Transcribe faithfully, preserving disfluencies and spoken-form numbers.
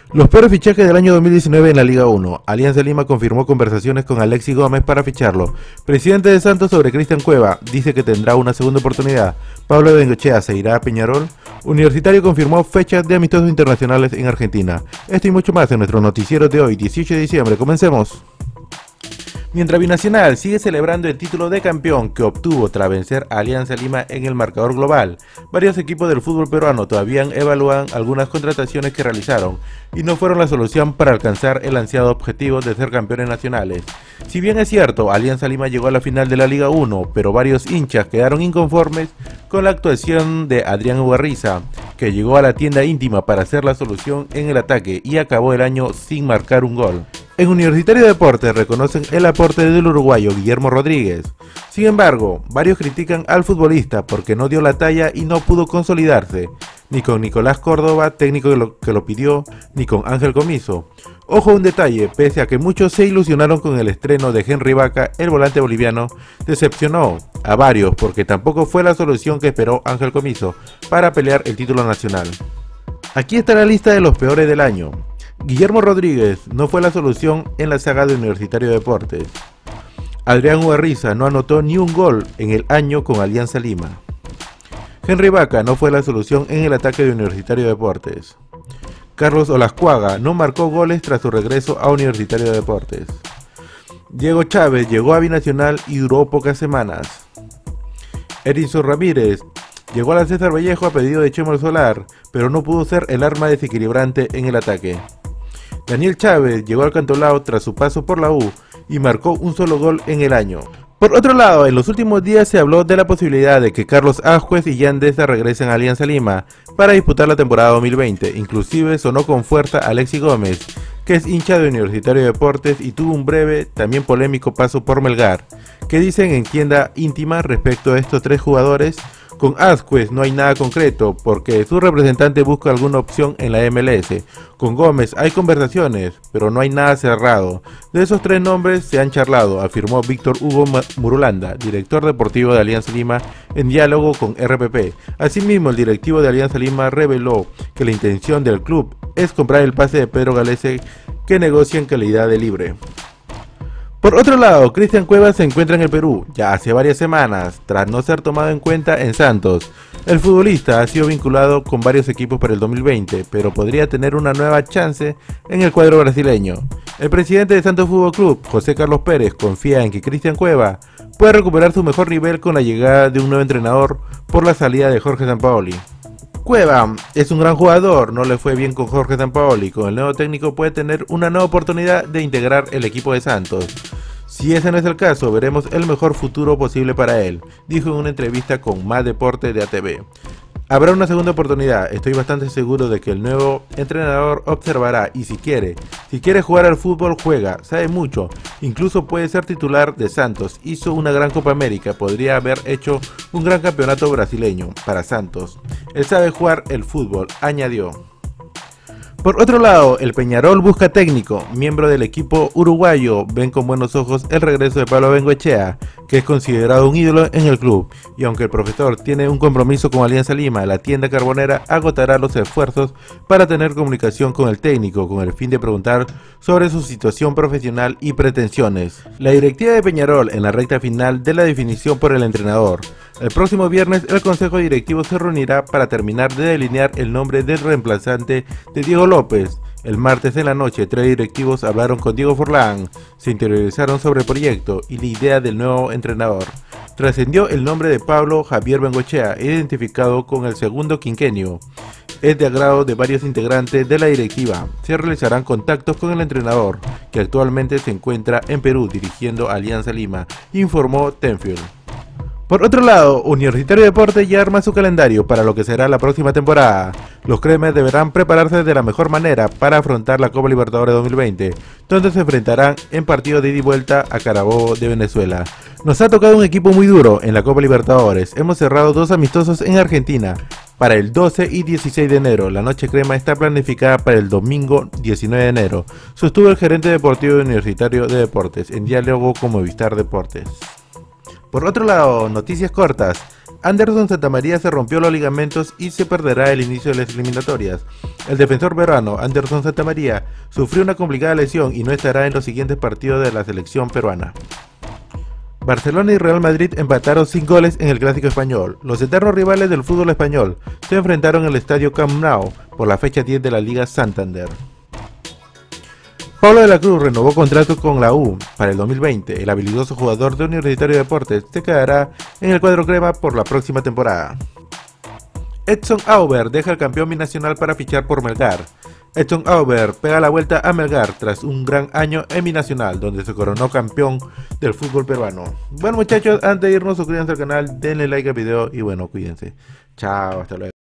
Los peores fichajes del año dos mil diecinueve en la Liga uno. Alianza Lima confirmó conversaciones con Alexis Gómez para ficharlo. Presidente de Santos sobre Cristian Cueva, dice que tendrá una segunda oportunidad. Pablo Bengoechea se irá a Peñarol. Universitario confirmó fechas de amistosos internacionales en Argentina. Esto y mucho más en nuestro noticiero de hoy, dieciocho de diciembre. Comencemos. Mientras Binacional sigue celebrando el título de campeón que obtuvo tras vencer a Alianza Lima en el marcador global, varios equipos del fútbol peruano todavía evalúan algunas contrataciones que realizaron y no fueron la solución para alcanzar el ansiado objetivo de ser campeones nacionales. Si bien es cierto, Alianza Lima llegó a la final de la Liga uno, pero varios hinchas quedaron inconformes con la actuación de Adrián Ugarriza, que llegó a la tienda íntima para hacer la solución en el ataque y acabó el año sin marcar un gol. En Universitario de Deportes reconocen el aporte del uruguayo Guillermo Rodríguez. Sin embargo, varios critican al futbolista porque no dio la talla y no pudo consolidarse, ni con Nicolás Córdoba, técnico que lo, que lo pidió, ni con Ángel Comiso. Ojo a un detalle, pese a que muchos se ilusionaron con el estreno de Henry Vaca, el volante boliviano decepcionó a varios porque tampoco fue la solución que esperó Ángel Comiso para pelear el título nacional. Aquí está la lista de los peores del año. Guillermo Rodríguez no fue la solución en la saga de Universitario de Deportes. Adrián Ugarriza no anotó ni un gol en el año con Alianza Lima. Henry Vaca no fue la solución en el ataque de Universitario de Deportes. Carlos Olascuaga no marcó goles tras su regreso a Universitario de Deportes. Diego Chávez llegó a Binacional y duró pocas semanas. Erinson Ramírez llegó a la César Vallejo a pedido de Chemo Solar, pero no pudo ser el arma desequilibrante en el ataque. Daniel Chávez llegó al Cantolao tras su paso por la U y marcó un solo gol en el año. Por otro lado, en los últimos días se habló de la posibilidad de que Carlos Ascuez y Yandesa regresen a Alianza Lima para disputar la temporada dos mil veinte. Inclusive sonó con fuerza Alexis Gómez, que es hincha de Universitario de Deportes y tuvo un breve, también polémico paso por Melgar. ¿Qué dicen en tienda íntima respecto a estos tres jugadores? Con Ascuez no hay nada concreto porque su representante busca alguna opción en la M L S. Con Gómez hay conversaciones, pero no hay nada cerrado. De esos tres nombres se han charlado, afirmó Víctor Hugo Murulanda, director deportivo de Alianza Lima, en diálogo con R P P. Asimismo, el directivo de Alianza Lima reveló que la intención del club es comprar el pase de Pedro Galese, que negocia en calidad de libre. Por otro lado, Cristian Cueva se encuentra en el Perú ya hace varias semanas, tras no ser tomado en cuenta en Santos. El futbolista ha sido vinculado con varios equipos para el dos mil veinte, pero podría tener una nueva chance en el cuadro brasileño. El presidente de Santos Fútbol Club, José Carlos Pérez, confía en que Cristian Cueva puede recuperar su mejor nivel con la llegada de un nuevo entrenador por la salida de Jorge Sampaoli. Cueva es un gran jugador, no le fue bien con Jorge Sampaoli, con el nuevo técnico puede tener una nueva oportunidad de integrar el equipo de Santos. Si ese no es el caso, veremos el mejor futuro posible para él, dijo en una entrevista con Más Deporte de A T V. Habrá una segunda oportunidad, estoy bastante seguro de que el nuevo entrenador observará y si quiere, si quiere jugar al fútbol juega, sabe mucho, incluso puede ser titular de Santos, hizo una gran Copa América, podría haber hecho un gran campeonato brasileño para Santos, él sabe jugar el fútbol, añadió. Por otro lado, el Peñarol busca técnico, miembro del equipo uruguayo ven con buenos ojos el regreso de Pablo Bengoechea, que es considerado un ídolo en el club, y aunque el profesor tiene un compromiso con Alianza Lima, la tienda carbonera agotará los esfuerzos para tener comunicación con el técnico, con el fin de preguntar sobre su situación profesional y pretensiones. La directiva de Peñarol en la recta final de la definición por el entrenador. El próximo viernes el consejo directivo se reunirá para terminar de delinear el nombre del reemplazante de Diego López. El martes en la noche, tres directivos hablaron con Diego Forlán, se interiorizaron sobre el proyecto y la idea del nuevo entrenador. Trascendió el nombre de Pablo Javier Bengoechea, identificado con el segundo quinquenio. Es de agrado de varios integrantes de la directiva. Se realizarán contactos con el entrenador, que actualmente se encuentra en Perú dirigiendo Alianza Lima, informó Tenfield. Por otro lado, Universitario de Deportes ya arma su calendario para lo que será la próxima temporada. Los cremes deberán prepararse de la mejor manera para afrontar la Copa Libertadores dos mil veinte, donde se enfrentarán en partido de ida y vuelta a Carabobo de Venezuela. Nos ha tocado un equipo muy duro en la Copa Libertadores, hemos cerrado dos amistosos en Argentina para el doce y dieciséis de enero, la noche crema está planificada para el domingo diecinueve de enero, sostuvo el gerente deportivo de Universitario de Deportes en diálogo con Movistar Deportes. Por otro lado, noticias cortas. Anderson Santamaría se rompió los ligamentos y se perderá el inicio de las eliminatorias. El defensor peruano Anderson Santamaría sufrió una complicada lesión y no estará en los siguientes partidos de la selección peruana. Barcelona y Real Madrid empataron sin goles en el Clásico Español. Los eternos rivales del fútbol español se enfrentaron en el estadio Camp Nou por la fecha diez de la Liga Santander. Pablo de la Cruz renovó contrato con la U para el dos mil veinte. El habilidoso jugador de Universitario de Deportes se quedará en el cuadro crema por la próxima temporada. Edson Auber deja el campeón binacional para fichar por Melgar. Edson Auber pega la vuelta a Melgar tras un gran año en binacional, donde se coronó campeón del fútbol peruano. Bueno muchachos, antes de irnos suscríbanse al canal, denle like al video y bueno, cuídense. Chao, hasta luego.